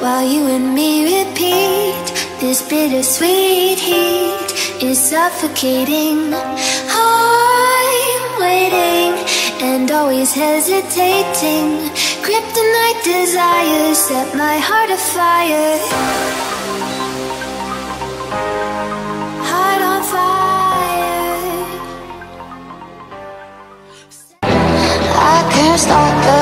while you and me repeat. This bittersweet heat is suffocating. I'm waiting and always hesitating. Kryptonite desires set my heart afire. Heart on fire. I can't stop the